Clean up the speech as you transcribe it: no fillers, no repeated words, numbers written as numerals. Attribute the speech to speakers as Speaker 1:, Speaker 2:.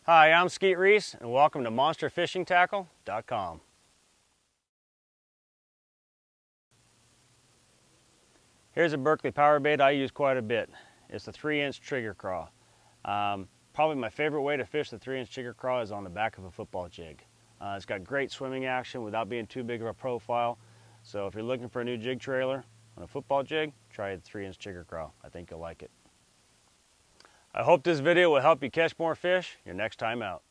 Speaker 1: Hi, I'm Skeet Reese, and welcome to MonsterFishingTackle.com. Here's a Berkley power bait I use quite a bit. It's the 3-inch Chigger Craw. Probably my favorite way to fish the 3-inch Chigger Craw is on the back of a football jig. It's got great swimming action without being too big of a profile. So if you're looking for a new jig trailer on a football jig, try the 3-inch Chigger Craw. I think you'll like it. I hope this video will help you catch more fish your next time out.